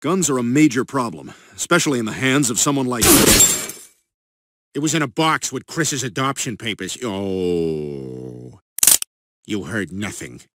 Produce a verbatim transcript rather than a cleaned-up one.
Guns are a major problem, especially in the hands of someone like... It was in a box with Chris's adoption papers. Oh. You heard nothing.